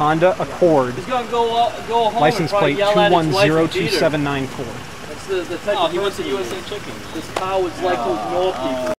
Honda Accord. He's gonna go home. License plate 2102794. That's the type of he went to USA Chicken. This car was like those North people.